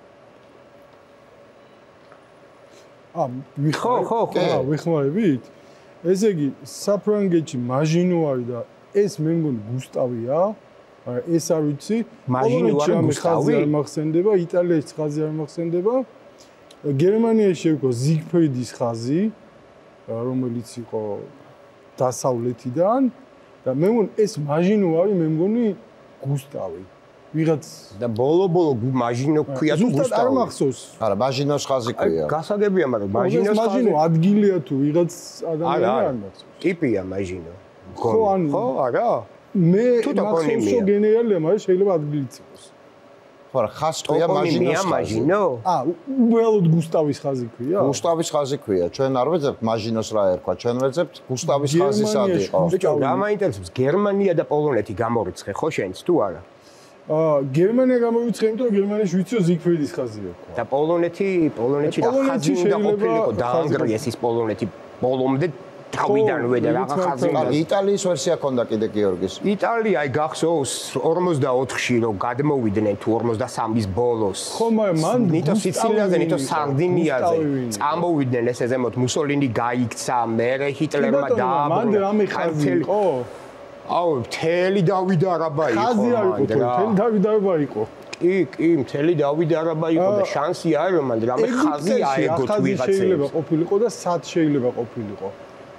ა, ხო, ხო, ხო, ვიხმარებით. ესე იგი, საფრანგეთში მაჟინუარი და ეს მე მგონი გუსტავია. არა, ეს არ ვიცი. მაჟინუარი გუსტავი არ მახსენდება, იტალიაში ხაზი არ მახსენდება. გერმანიაში იყო ზიგფრიდის ხაზი, რომელიც იყო დასავლეთიდან და მე მგონი ეს მაჟინუარი მე მგონი გუსტავი. ვიღაც და ბოლო-ბოლო მაჟინო ქვია თუ გუსტავი. არ მახსოვს. არა, მაჟინოს ხაზი ქვია. გასაგებია, მაგრამ მაჟინოს ხაზი. მაჟინო ადგილია თუ ვიღაც ადამიანი არ მახსოვს. ტიპია მაჟინო. ხო, ანუ ხო, არა. მე მახსოვს რომ გენერალია, მაგრამ შეიძლება ადგილიც იყოს. ხო, რა, ხაზ ქვია მაჟინოს ხაზი. მაჟინო? აა, უბრალოდ გუსტავის ხაზი ქვია? გუსტავის ხაზი ქვია. ჩვენ არ ვეძებთ მაჟინოს რა ერქვა, ჩვენ ვეძებთ გუსტავის ხაზი სად იყო. ბიჭო, რა მაინტერესებს გერმანია და პოლონეთი გამორიცხე ხო შენც თუ არა? აა, გერმანია გამოვიცხე, იმიტომ რომ გერმანიაში ვიციო ზიგფრიდის ხაზი ერქვა. და პოლონეთი, პოლონეთში რა ხაზი უნდა ყოფილიყო, დაანგრიეს ის პოლონეთი ბოლომდე თავიდანვე და რა ხაზი უნდა. იტალიის ვერსია ქონდა კიდე გიორგის. იტალია აი გახსოვს ორმოცდაოთხში რომ გადმოვიდნენ თუ ორმოცდასამის ბოლოს. ხო, მაგრამ მან ნიტო სიცილიაზე, ნიტო სარდინიაზე წამოვიდნენ ესე ზემოთ მუსოლინი გაიქცა, მერე ჰიტლერმა დააბრუნა. მან რამე ხაზი იყო? აუ, მთელი დავით არაბა იყო. ხაზი არ იყო, მთელი დავით არაბა იყო. კი, კი, მთელი დავით არაბა იყო და შანსი არის რომ მან რამე ხაზი აეგოთ ვიღაცებს. შეიძლება ყოფილიყო და სად შეიძლება ყოფილიყო.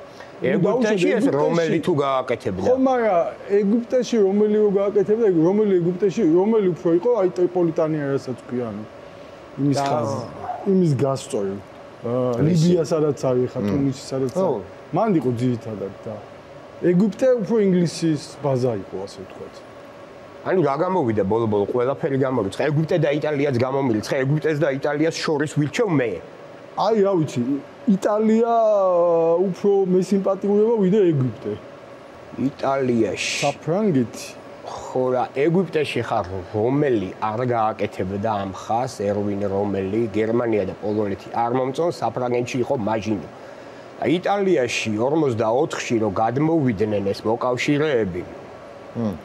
ეგვიპტეში ეს რომელი თუ გააკეთებდა? ხო, მაგრამ ეგვიპტეში რომელი რო გააკეთებდა, რომელი ეგვიპტეში რომელი უფრო იყო, აი ტრიპოლიტანია რასაც ქვია, ანუ იმის ხაზი, იმის გასწორი. ლიბია სადაც არის ხა, თუნისი სადაც არის. მან იყო ძირითადად და ეგვიპტე უფრო ინგლისის ბაზა იყო, ასე ვთქვათ. ანუ რა გამოვიდა ბოლო-ბოლო ყველაფერი გამოვიდა. ეგვიპტე და იტალიაც გამომილიცხა, ეგვიპტეს და იტალიას შორის ვილჩევ მე. აი, რა ვიცი, იტალია უფრო მესიმპათიურება ვიდრე ეგვიპტე. იტალიაში. საფრანგეთი. ხო რა, ეგვიპტეში ხარ რომელი არ გააკეთებდა ამ ხას, ერვინ რომელი, გერმანია და პოლონეთი არ მომწონ, საფრანგეთში იყო მაჟინო. იტალიაში ორმოცდაოთხში რო გადმოვიდნენ ეს მოკავშირეები. მ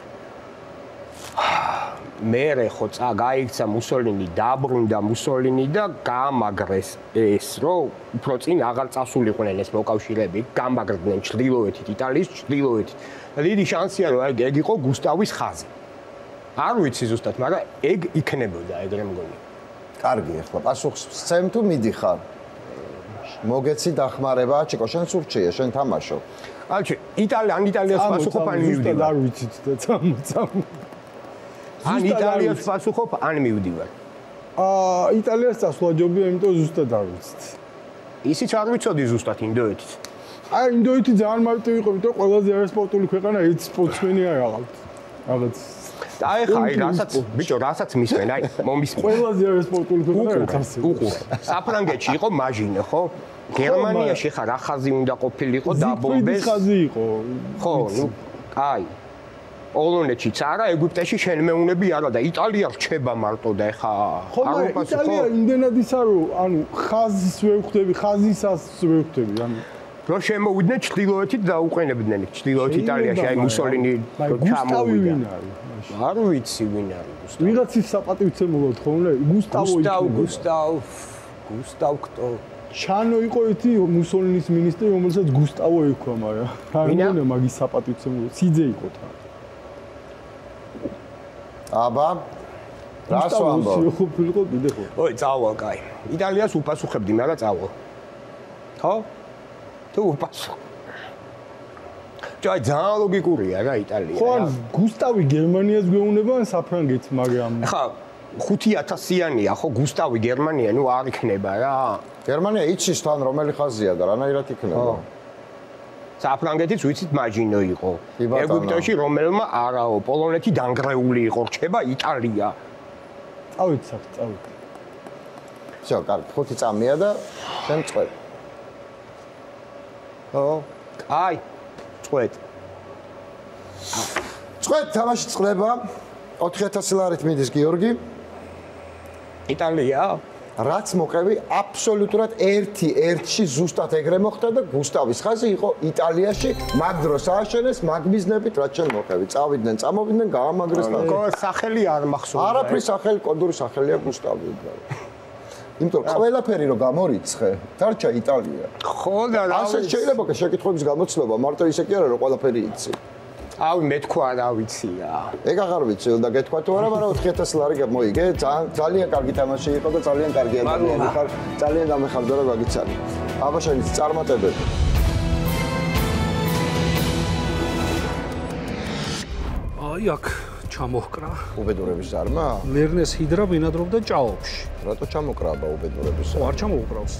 მერე ხო წაიქცა მუსოლინი, დაბრუნდა მუსოლინი და გაამაგრეს ეს, რომ უფრო წინ აღარ წასულიყვნენ ეს მოკავშირეები, გამაგრდნენ ჩრდილოეთით, იტალიის ჩრდილოეთით. დიდი შანსია რომ ეგ იყო გუსტავის ხაზი. არ ვიცი ზუსტად, მაგრამ ეგ იქნებოდა ეგრე მგონი. კარგი, ახლა პასუხს სცემ თუ მიდიხარ? მოგეცი დახმარება, ჩიკო, შენ სურჩია, შენ თამაშო. აჩი, იტალია, ან იტალიას პასუხობ, ან მივდივარ. ზუსტად არ ვიცით და წამო, წამო. ან იტალიას პასუხობ, ან მივდივარ. აა, იტალიას წასვლა ჯობია, იმიტომ ზუსტად არ ვიცით. ისიც არ ვიცოდი ზუსტად ინდოეთით. აი, ინდოეთი ძალიან მარტივი იყო, იმიტომ ყველაზე არასპორტული ქვეყანა ერთ სპორტსმენი არ აღავთ. რაღაც და ეხა აი რასაც ბიჭო, რასაც მისმენ, აი მომისმენ. ყველაზე არასპორტული ქვეყანა ერთ ასე. უყურე. საფრანგეთში იყო მაჟინე, ხო? გერმანიაში ხა რა ხაზი უნდა ყოფილიყო დაბომბეს? ხაზი იყო. ხო, ნუ აი პოლონეთშიც არა, ეგვიპტეში შენმეუნები არა და იტალია რჩება მარტო და ეხა ხო, იტალია იმდენად ისა რომ ანუ ხაზს ვერ ხვდები, ხაზისას ვერ ხვდები, ანუ რო შემოვიდნენ ჩრდილოეთით და უყენებდნენ ჩრდილოეთ იტალიაში, აი მუსოლინი ჩამოვიდა. არ ვიცი ვინ არის გუსტავ. ვიღაცის საპატივცემულოდ ხოლმე გუსტავო იყო. გუსტავ, გუსტავ, გუსტავ კტო. ჩანო იყო ერთი მუსოლინის მინისტრი, რომელსაც გუსტავო ერქვა, მაგრამ არ მგონია მაგის საპატივცემულოდ. სიძე იყო თან. აბა რას ვამბობ? ყოფილიყო კიდე ხო? ой, წავალ, კაი. იტალიას უპასუხებდი, მაგრამ წავალ. ხო? თუ უპასუხ. ჯაი ძალიან ლოგიკურია რა იტალია. ხო, გუსტავი გერმანიას გვეუბნება ან საფრანგეთს, მაგრამ ხა ხუთი ათასიანია, ხო, გუსტავი გერმანია, ნუ არ იქნება რა. გერმანია იცის თან რომელი ხაზია და რანაირად იქნება. საფრანგეთიც ვიცით მაჟინო იყო. ეგვიპტეში რომელმა არაო, პოლონეთი დანგრეული იყო, რჩება იტალია. წავიცავთ, წავით. всё, კარგი, ხუთი წამია და შენ წვეთ. ხო, აი, წვეთ. წვეთ, თამაში წყლება. ოთხი ათასი ლარით მიდის გიორგი. იტალია. რაც მოყევი აბსოლუტურად ერთი ერთში ზუსტად ეგრე მოხდა და გუსტავის ხაზი იყო იტალიაში, მაგ დროს ააშენეს მაგბიზნებით, რაც შენ მოყევი. წავიდნენ, წამოვიდნენ, გაამაგრეს და სახელი არ მახსოვს. არაფრის სახელი, კოდური სახელია გუსტავი უბრალოდ. იმიტომ რომ ყველაფერი რო გამორიცხე, დარჩა იტალია. ხო და რა ასე შეიძლება შეკითხვების გამოცდილება, მარტო ისე კი არა რომ ყველაფერი იცი. ავი მე თქვა რა ვიცია. ეგ აღარ ვიცი და გეთქვა თუ არა, მაგრამ ოთხი ათასი ლარი მოიგე. ძალიან კარგი თამაში იყო და ძალიან კარგი ადამიანი ხარ. ძალიან დამეხარდა რომ გაგიცანი. აბა შენი წარმატებები. აი აქ ჩამოჰკრა. უბედურების ზარმა? ლერნეს ჰიდრა ბინადრობდა ჭაობში. რატო ჩამოკრა აბა უბედურების ზარმა? არ ჩამოუკრავს.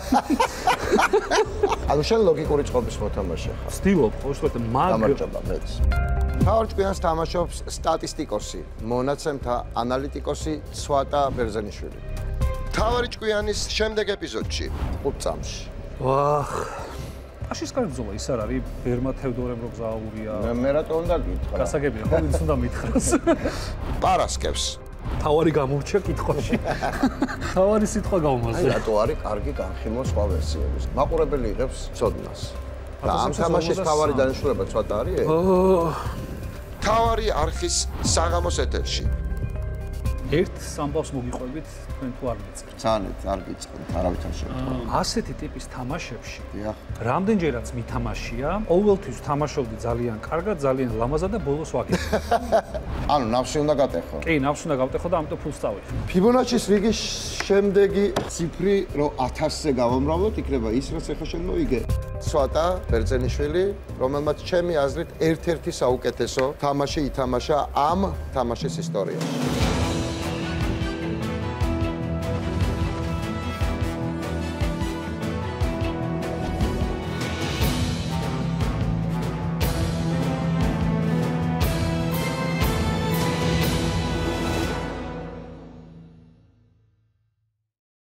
ანუ შენ ლოგიკური წყობის მოთამაშე ხარ. ვცდილობ, ხო ვთქვათ, მაგ გამარჯობა მეც. თავარ ჭკვიანს თამაშობს სტატისტიკოსი, მონაცემთა ანალიტიკოსი ცვატა ბერძენიშვილი. თავარი ჭკვიანის შემდეგ ეპიზოდში, ხუთ წამში. ვახ. აშის კარგზოლა ის არ არის, ბერმა თევდორემ რო გზაურია. მე რატო უნდა გითხრა? გასაგებია, ხო ის უნდა მითხრას. პარასკევს. თავარი გამურჩა კითხვაში. თავარი სიტყვა გავმაზე. აი რატო არის კარგი განხილვა სხვა ვერსიების. მაყურებელი იღებს ცოდნას. და ამ თამაშის თავარი დანიშნულება ცოტა არის? ო თავარი არხის საღამოს ეთერში. ერთ სამბავს მოგიყვებით თქვენ თუ არ მიწყეთ. ძალიან არ გიწყდით, არავითარ შემთხვევაში. ასეთი ტიპის თამაშებში დიახ. რამდენჯერაც მითამაშია, ყოველთვის თამაშობდი ძალიან კარგად, ძალიან ლამაზად და ბოლოს ვაკეთე. ანუ ნავში უნდა გატეხო. კი, ნავში უნდა გავტეხო და ამიტომ ფულს წავიღე. ფიბონაჩის რიგის შემდეგი ციფრი, რომ ათასზე გავამრავლოთ, იქნება ის, რაც ახლა შენ მოიგე. სვატა ბერძენიშვილი, რომელმაც ჩემი აზრით ერთ-ერთი საუკეთესო თამაში ითამაშა ამ თამაშის ისტორიაში.